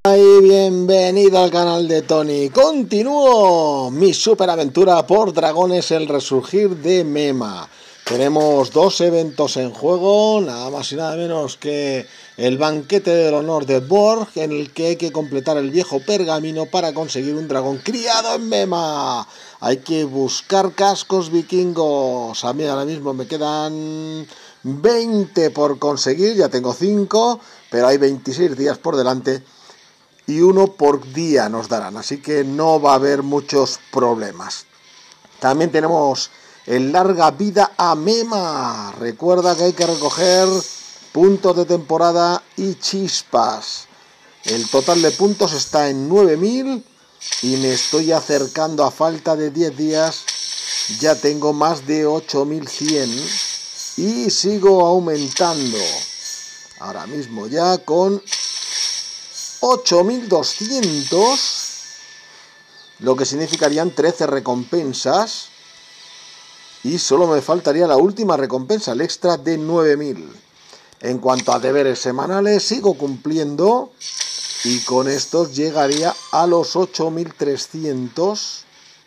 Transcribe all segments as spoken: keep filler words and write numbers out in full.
Y bienvenido al canal de Tony. Continúo mi superaventura por Dragones, el resurgir de Mema. Tenemos dos eventos en juego, nada más y nada menos que el banquete del honor de Borg, en el que hay que completar el viejo pergamino para conseguir un dragón criado en Mema. Hay que buscar cascos vikingos. A mí ahora mismo me quedan veinte por conseguir, ya tengo cinco, pero hay veintiséis días por delante. Y uno por día nos darán, así que no va a haber muchos problemas. También tenemos el larga vida a Mema. Recuerda que hay que recoger puntos de temporada y chispas. El total de puntos está en nueve mil y me estoy acercando, a falta de diez días. Ya tengo más de ocho mil cien y sigo aumentando. Ahora mismo ya con ocho mil doscientos, lo que significarían trece recompensas, y solo me faltaría la última recompensa, el extra de nueve mil. En cuanto a deberes semanales, sigo cumpliendo y con estos llegaría a los ocho mil trescientos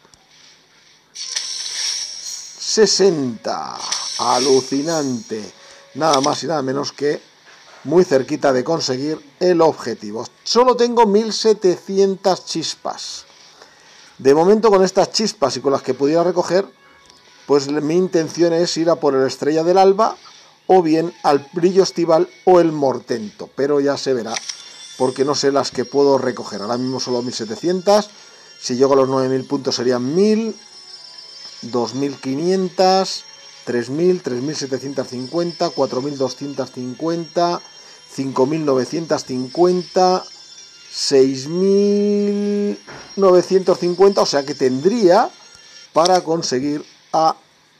sesenta. Alucinante, nada más y nada menos que muy cerquita de conseguir el objetivo. Solo tengo mil setecientas chispas. De momento, con estas chispas y con las que pudiera recoger, pues mi intención es ir a por el Estrella del Alba, o bien al Brillo Estival o el Mortento, pero ya se verá, porque no sé las que puedo recoger. Ahora mismo solo mil setecientas, si llego a los nueve mil puntos serían mil, dos mil quinientas, tres mil, tres mil setecientos cincuenta, cuatro mil doscientos cincuenta, cinco mil novecientos cincuenta, seis mil novecientos cincuenta, o sea que tendría para conseguir a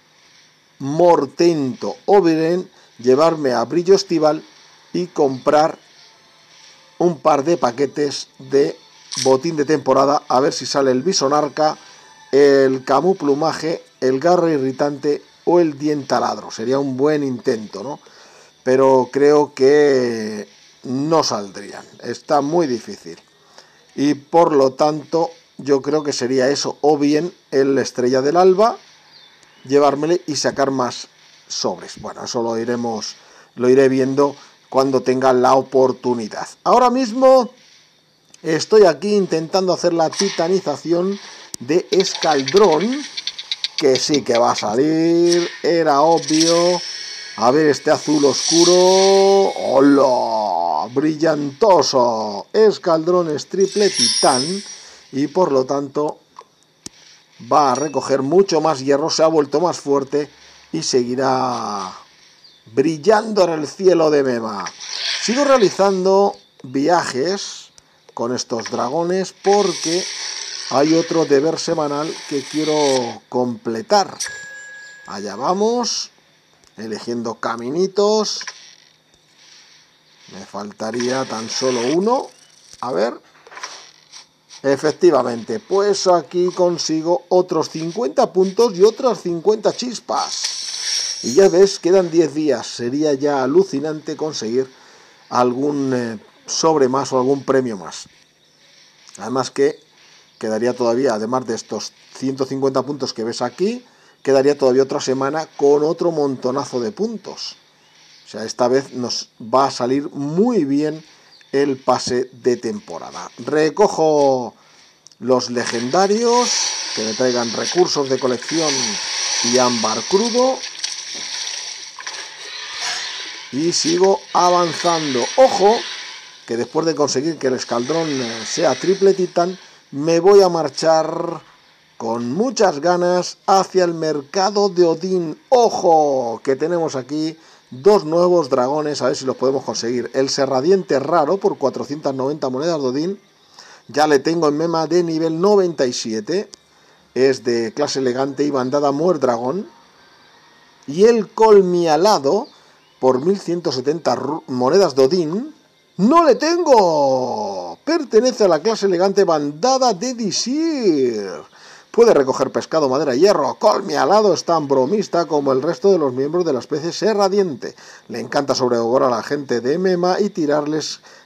Mortento, o bien llevarme a Brillo Estival y comprar un par de paquetes de botín de temporada, a ver si sale el Bisonarca, el Camuflumaje, el Garra Irritante o el Dientaladro. Sería un buen intento, ¿no? Pero creo que no saldrían. Está muy difícil. Y por lo tanto, yo creo que sería eso. O bien el Estrella del Alba, llevármele y sacar más sobres. Bueno, eso lo iremos, lo iré viendo cuando tenga la oportunidad. Ahora mismo estoy aquí intentando hacer la titanización de Escaldrón, que sí que va a salir, era obvio. A ver, este azul oscuro, ¡hola! Brillantoso, Escaldrón es triple titán y por lo tanto va a recoger mucho más hierro, se ha vuelto más fuerte y seguirá brillando en el cielo de Mema. Sigo realizando viajes con estos dragones porque hay otro deber semanal que quiero completar. Allá vamos, eligiendo caminitos. Me faltaría tan solo uno. A ver. Efectivamente, pues aquí consigo otros cincuenta puntos y otras cincuenta chispas. Y ya ves, quedan diez días. Sería ya alucinante conseguir algún eh, sobre más o algún premio más. Además que quedaría todavía, además de estos ciento cincuenta puntos que ves aquí, quedaría todavía otra semana con otro montonazo de puntos. O sea, esta vez nos va a salir muy bien el pase de temporada. Recojo los legendarios, que me traigan recursos de colección y ámbar crudo. Y sigo avanzando. Ojo, que después de conseguir que el Escaldrón sea triple titán, me voy a marchar con muchas ganas hacia el mercado de Odín. ¡Ojo! Que tenemos aquí dos nuevos dragones, a ver si los podemos conseguir. El Serradiente raro por cuatrocientas noventa monedas de Odín. Ya le tengo en Mema de nivel noventa y siete. Es de clase elegante y bandada Muerdragón. Y el Colmialado por mil ciento setenta monedas de Odín. ¡No le tengo! Pertenece a la clase elegante bandada de Disir. Puede recoger pescado, madera y hierro. Colmialado es tan bromista como el resto de los miembros de la especie Serradiente. Le encanta sobrejugar a la gente de Mema y tirarles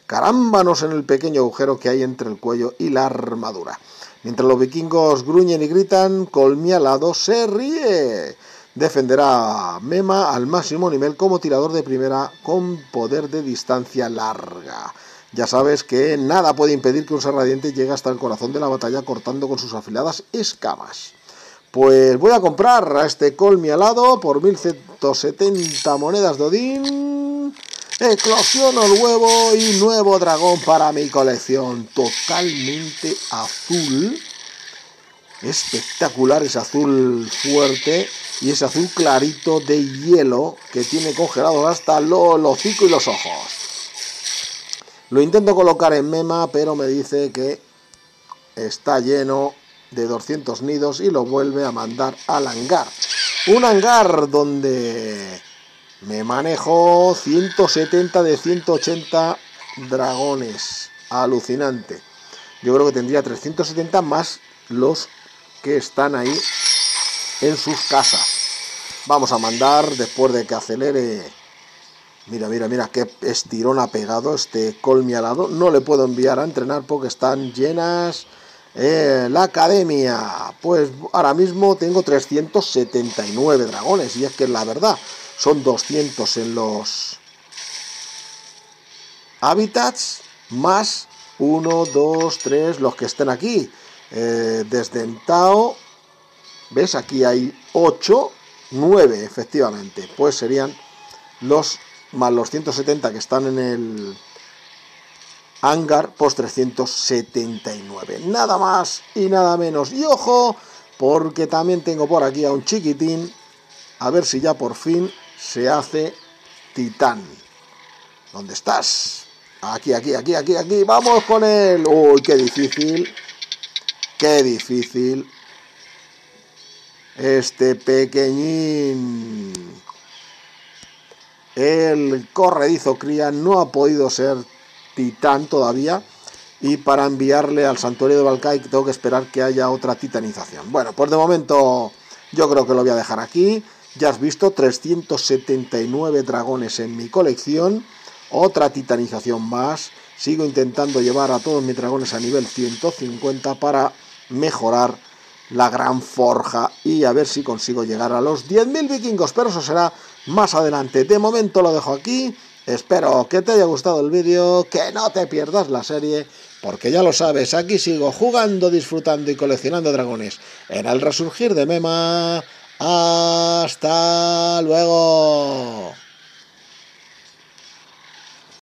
carámbanos en el pequeño agujero que hay entre el cuello y la armadura. Mientras los vikingos gruñen y gritan, Colmialado se ríe. Defenderá a Mema al máximo nivel como tirador de primera con poder de distancia larga. Ya sabes que nada puede impedir que un ser radiante llegue hasta el corazón de la batalla cortando con sus afiladas escamas. Pues voy a comprar a este Colmialado por mil ciento setenta monedas de Odín. Eclosiono el huevo y nuevo dragón para mi colección. Totalmente azul. Espectacular, ese azul fuerte y ese azul clarito de hielo que tiene congelados hasta el hocico y los ojos. Lo intento colocar en Mema, pero me dice que está lleno de doscientos nidos y lo vuelve a mandar al hangar. Un hangar donde me manejo ciento setenta de ciento ochenta dragones. Alucinante. Yo creo que tendría trescientos setenta más los que están ahí en sus casas. Vamos a mandar, después de que acelere. Mira, mira, mira qué estirón ha pegado este Colmialado. No le puedo enviar a entrenar porque están llenas eh, la academia. Pues ahora mismo tengo trescientos setenta y nueve dragones. Y es que la verdad, son doscientos en los hábitats, más uno, dos, tres, los que estén aquí. Eh, desdentado. ¿Ves? Aquí hay ocho, nueve, efectivamente. Pues serían los más los ciento setenta que están en el hangar, pues trescientos setenta y nueve. Nada más y nada menos. Y ojo, porque también tengo por aquí a un chiquitín. A ver si ya por fin se hace titán. ¿Dónde estás? Aquí, aquí, aquí, aquí, aquí. Vamos con él. Uy, qué difícil. Qué difícil. Este pequeñín. El corredizo cría no ha podido ser titán todavía. Y para enviarle al santuario de Valkai tengo que esperar que haya otra titanización. Bueno, pues de momento yo creo que lo voy a dejar aquí. Ya has visto, trescientos setenta y nueve dragones en mi colección. Otra titanización más. Sigo intentando llevar a todos mis dragones a nivel ciento cincuenta para mejorar la gran forja y a ver si consigo llegar a los diez mil vikingos, pero eso será más adelante. De momento lo dejo aquí. Espero que te haya gustado el vídeo, que no te pierdas la serie, porque ya lo sabes, aquí sigo jugando, disfrutando y coleccionando dragones en el resurgir de Mema. ¡Hasta luego!